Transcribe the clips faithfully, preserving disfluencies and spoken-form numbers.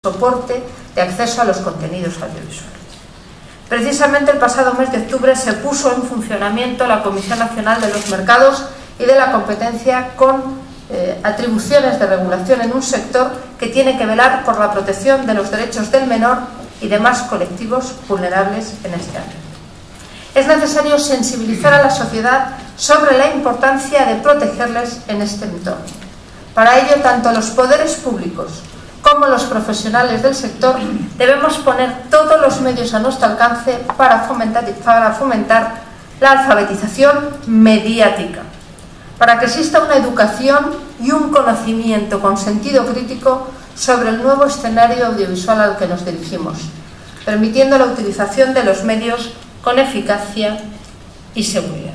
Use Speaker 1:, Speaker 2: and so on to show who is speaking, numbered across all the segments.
Speaker 1: soporte de acceso a los contenidos audiovisuales. Precisamente el pasado mes de octubre se puso en funcionamiento la Comisión Nacional de los Mercados y de la Competencia con eh, atribuciones de regulación en un sector que tiene que velar por la protección de los derechos del menor y demás colectivos vulnerables en este ámbito. Es necesario sensibilizar a la sociedad sobre la importancia de protegerles en este entorno. Para ello, tanto los poderes públicos como los profesionales del sector debemos poner todos los medios a nuestro alcance para fomentar, para fomentar la alfabetización mediática, para que exista una educación y un conocimiento con sentido crítico sobre el nuevo escenario audiovisual al que nos dirigimos, permitiendo la utilización de los medios con eficacia y seguridad.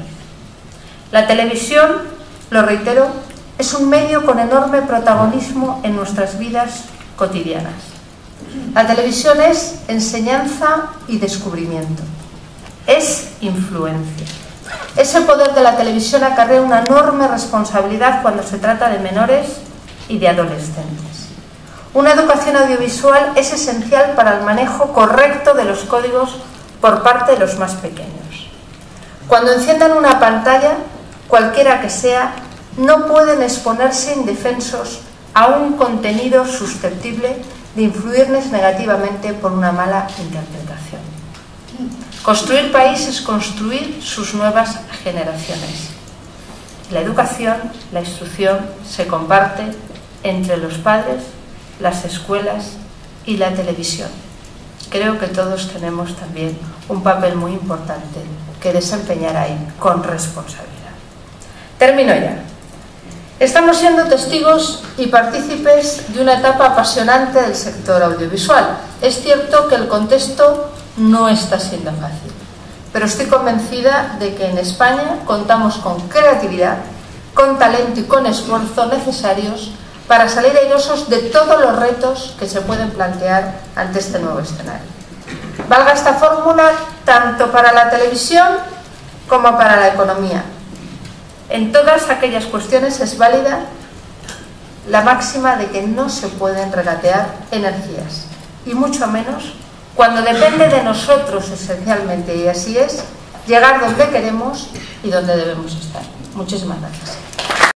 Speaker 1: La televisión, lo reitero, es un medio con enorme protagonismo en nuestras vidas cotidianas. La televisión es enseñanza y descubrimiento, es influencia. Ese poder de la televisión acarrea una enorme responsabilidad cuando se trata de menores y de adolescentes. Una educación audiovisual es esencial para el manejo correcto de los códigos por parte de los más pequeños. Cuando enciendan una pantalla, cualquiera que sea, no pueden exponerse indefensos a un contenido susceptible de influirles negativamente por una mala interpretación. Construir país es construir sus nuevas generaciones. La educación, la instrucción se comparte entre los padres, las escuelas y la televisión. Creo que todos tenemos también un papel muy importante que desempeñar ahí con responsabilidad. Termino ya. Estamos siendo testigos y partícipes de una etapa apasionante del sector audiovisual. Es cierto que el contexto no está siendo fácil, pero estoy convencida de que en España contamos con creatividad, con talento y con esfuerzo necesarios para salir airosos de todos los retos que se pueden plantear ante este nuevo escenario. Valga esta fórmula tanto para la televisión como para la economía. En todas aquellas cuestiones es válida la máxima de que no se pueden regatear energías, y mucho menos cuando depende de nosotros esencialmente, y así es, llegar donde queremos y donde debemos estar. Muchísimas gracias.